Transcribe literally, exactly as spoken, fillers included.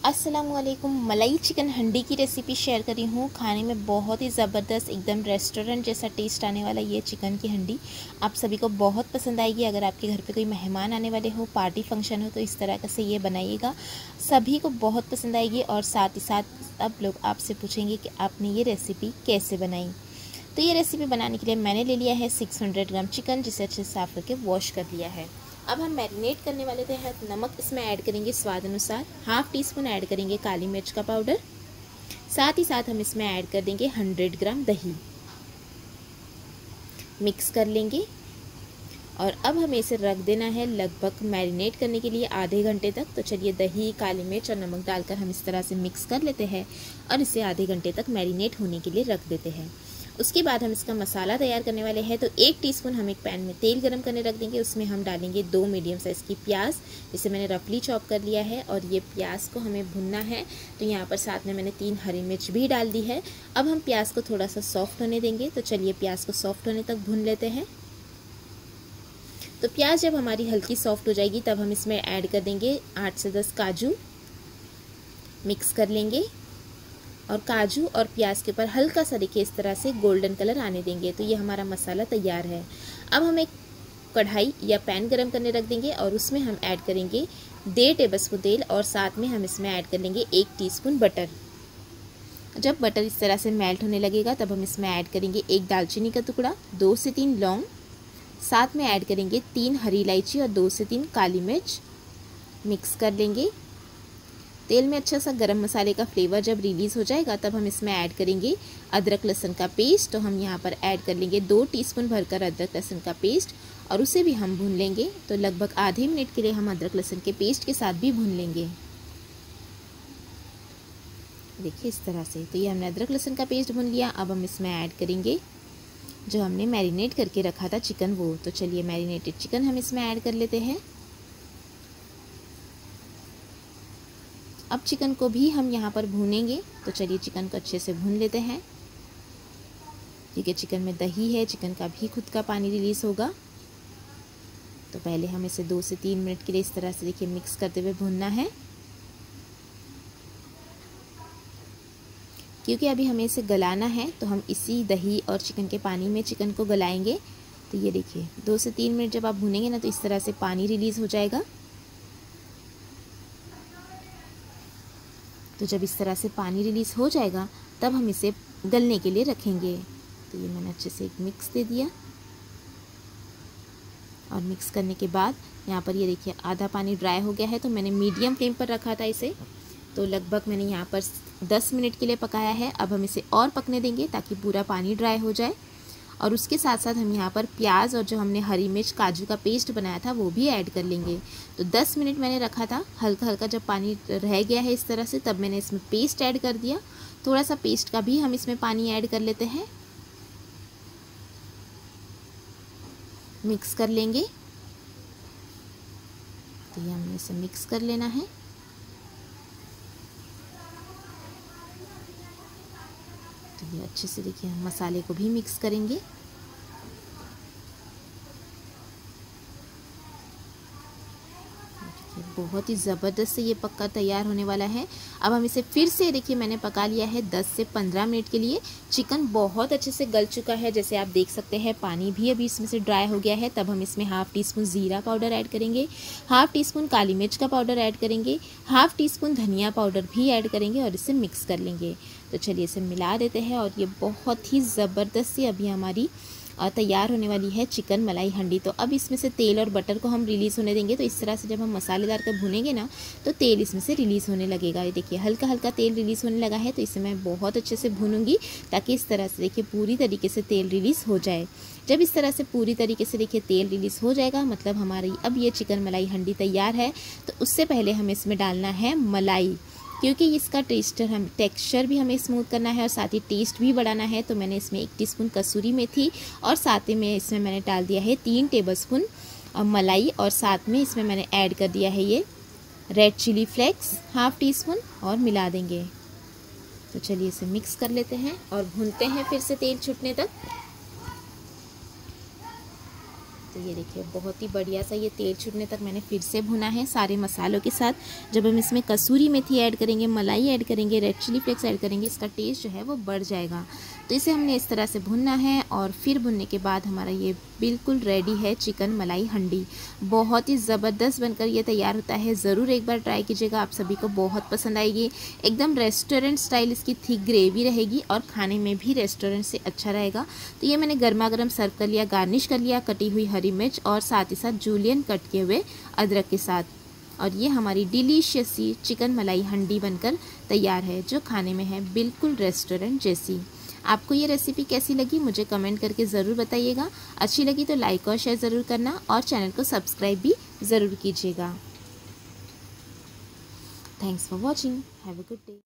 अस्सलामुअलैकुम। मलाई चिकन हंडी की रेसिपी शेयर करी हूँ। खाने में बहुत ही ज़बरदस्त, एकदम रेस्टोरेंट जैसा टेस्ट आने वाला ये चिकन की हंडी आप सभी को बहुत पसंद आएगी। अगर आपके घर पे कोई मेहमान आने वाले हो, पार्टी फंक्शन हो, तो इस तरह से ये बनाइएगा, सभी को बहुत पसंद आएगी। और साथ ही साथ सब लोग आपसे पूछेंगे कि आपने ये रेसिपी कैसे बनाई। तो ये रेसिपी बनाने के लिए मैंने ले लिया है छह सौ ग्राम चिकन, जिसे अच्छे से साफ़ करके वॉश कर लिया है। अब हम मैरिनेट करने वाले थे। नमक इसमें ऐड करेंगे स्वाद अनुसार, हाफ टी स्पून ऐड करेंगे काली मिर्च का पाउडर। साथ ही साथ हम इसमें ऐड कर देंगे सौ ग्राम दही, मिक्स कर लेंगे। और अब हमें इसे रख देना है लगभग मैरिनेट करने के लिए आधे घंटे तक। तो चलिए दही, काली मिर्च और नमक डालकर हम इस तरह से मिक्स कर लेते हैं और इसे आधे घंटे तक मैरिनेट होने के लिए रख देते हैं। उसके बाद हम इसका मसाला तैयार करने वाले हैं। तो एक टीस्पून हम एक पैन में तेल गरम करने रख देंगे। उसमें हम डालेंगे दो मीडियम साइज़ की प्याज, जिसे मैंने रफली चॉप कर लिया है। और ये प्याज को हमें भुनना है। तो यहाँ पर साथ में मैंने तीन हरी मिर्च भी डाल दी है। अब हम प्याज को थोड़ा सा सॉफ्ट होने देंगे। तो चलिए प्याज को सॉफ्ट होने तक भून लेते हैं। तो प्याज जब हमारी हल्की सॉफ्ट हो जाएगी, तब हम इसमें ऐड कर देंगे आठ से दस काजू, मिक्स कर लेंगे। और काजू और प्याज के ऊपर हल्का सा देखिए इस तरह से गोल्डन कलर आने देंगे। तो ये हमारा मसाला तैयार है। अब हम एक कढ़ाई या पैन गरम करने रख देंगे और उसमें हम ऐड करेंगे डेढ़ टेबलस्पून तेल और साथ में हम इसमें ऐड कर लेंगे एक टीस्पून बटर। जब बटर इस तरह से मेल्ट होने लगेगा, तब हम इसमें ऐड करेंगे एक दालचीनी का टुकड़ा, दो से तीन लौंग, साथ में ऐड करेंगे तीन हरी इलायची और दो से तीन काली मिर्च, मिक्स कर लेंगे। तेल में अच्छा सा गरम मसाले का फ्लेवर जब रिलीज़ हो जाएगा, तब हम इसमें ऐड करेंगे अदरक लहसुन का पेस्ट। तो हम यहाँ पर ऐड कर लेंगे दो टीस्पून भरकर अदरक लहसुन का पेस्ट और उसे भी हम भून लेंगे। तो लगभग आधे मिनट के लिए हम अदरक लहसुन के पेस्ट के साथ भी भून लेंगे। देखिए इस तरह से। तो ये हमने अदरक लहसुन का पेस्ट भून लिया। अब हम इसमें ऐड करेंगे जो हमने मैरिनेट करके रखा था चिकन, वो। तो चलिए मैरिनेटेड चिकन हम इसमें ऐड कर लेते हैं। अब चिकन को भी हम यहाँ पर भूनेंगे। तो चलिए चिकन को अच्छे से भून लेते हैं, क्योंकि चिकन में दही है, चिकन का भी खुद का पानी रिलीज़ होगा। तो पहले हम इसे दो से तीन मिनट के लिए इस तरह से देखिए मिक्स करते हुए भूनना है, क्योंकि अभी हमें इसे गलाना है। तो हम इसी दही और चिकन के पानी में चिकन को गलाएंगे। तो ये देखिए दो से तीन मिनट जब आप भूनेंगे ना, तो इस तरह से पानी रिलीज़ हो जाएगा। तो जब इस तरह से पानी रिलीज़ हो जाएगा, तब हम इसे गलने के लिए रखेंगे। तो ये मैंने अच्छे से एक मिक्स दे दिया। और मिक्स करने के बाद यहाँ पर ये देखिए आधा पानी ड्राई हो गया है। तो मैंने मीडियम फ्लेम पर रखा था इसे। तो लगभग मैंने यहाँ पर दस मिनट के लिए पकाया है। अब हम इसे और पकने देंगे ताकि पूरा पानी ड्राई हो जाए। और उसके साथ साथ हम यहाँ पर प्याज और जो हमने हरी मिर्च काजू का पेस्ट बनाया था, वो भी ऐड कर लेंगे। तो दस मिनट मैंने रखा था। हल्का हल्का जब पानी रह गया है इस तरह से, तब मैंने इसमें पेस्ट ऐड कर दिया। थोड़ा सा पेस्ट का भी हम इसमें पानी ऐड कर लेते हैं, मिक्स कर लेंगे। तो ये हमें इसे मिक्स कर लेना है। तो ये अच्छे से देखिए हम मसाले को भी मिक्स करेंगे। बहुत ही ज़बरदस्त से ये पक्का तैयार होने वाला है। अब हम इसे फिर से देखिए मैंने पका लिया है दस से पंद्रह मिनट के लिए। चिकन बहुत अच्छे से गल चुका है, जैसे आप देख सकते हैं। पानी भी अभी इसमें से ड्राई हो गया है। तब हम इसमें हाफ़ टी स्पून ज़ीरा पाउडर ऐड करेंगे, हाफ़ टी स्पून काली मिर्च का पाउडर ऐड करेंगे, हाफ़ टी स्पून धनिया पाउडर भी ऐड करेंगे और इसे मिक्स कर लेंगे। तो चलिए इसे मिला देते हैं। और ये बहुत ही ज़बरदस्त सी अभी हमारी और तैयार होने वाली है चिकन मलाई हंडी। तो अब इसमें से तेल और बटर को हम रिलीज़ होने देंगे। तो इस तरह से जब हम मसालेदार कर भुनेंगे ना, तो तेल इसमें से रिलीज़ होने लगेगा। ये देखिए हल्का हल्का तेल रिलीज़ होने लगा है। तो इसे मैं बहुत अच्छे से भूनूंगी, ताकि इस तरह से देखिए पूरी तरीके से तेल रिलीज़ हो जाए। जब इस तरह से पूरी तरीके से देखिए तेल रिलीज़ हो जाएगा, मतलब हमारी अब ये चिकन मलाई हंडी तैयार है। तो उससे पहले हमें इसमें डालना है मलाई, क्योंकि इसका टेस्टर हम टेक्सचर भी हमें स्मूथ करना है और साथ ही टेस्ट भी बढ़ाना है। तो मैंने इसमें एक टीस्पून कसूरी मेथी और साथ ही में इसमें मैंने डाल दिया है तीन टेबलस्पून मलाई। और साथ में इसमें मैंने ऐड कर दिया है ये red chilli flakes half teaspoon, और मिला देंगे। तो चलिए इसे मिक्स कर लेते हैं और भूनते हैं फिर से तेल छूटने तक। तो ये देखिए बहुत ही बढ़िया सा ये तेल छूटने तक मैंने फिर से भुना है सारे मसालों के साथ। जब हम इसमें कसूरी मेथी ऐड करेंगे, मलाई ऐड करेंगे, रेड चिली फ्लेक्स ऐड करेंगे, इसका टेस्ट जो है वो बढ़ जाएगा। तो इसे हमने इस तरह से भुनना है और फिर भुनने के बाद हमारा ये बिल्कुल रेडी है चिकन मलाई हंडी। बहुत ही ज़बरदस्त बनकर ये तैयार होता है। ज़रूर एक बार ट्राई कीजिएगा, आप सभी को बहुत पसंद आएगी। एकदम रेस्टोरेंट स्टाइल इसकी थिक ग्रेवी रहेगी और खाने में भी रेस्टोरेंट से अच्छा रहेगा। तो ये मैंने गर्मा गर्म सर्व कर लिया, गार्निश कर लिया कटी हुई हरी मिर्च और साथ ही साथ जूलियन कट किए हुए अदरक के साथ। और ये हमारी डिलीशियस सी चिकन मलाई हंडी बनकर तैयार है, जो खाने में है बिल्कुल रेस्टोरेंट जैसी। आपको ये रेसिपी कैसी लगी मुझे कमेंट करके ज़रूर बताइएगा। अच्छी लगी तो लाइक और शेयर ज़रूर करना और चैनल को सब्सक्राइब भी ज़रूर कीजिएगा। Thanks for watching, have a good day.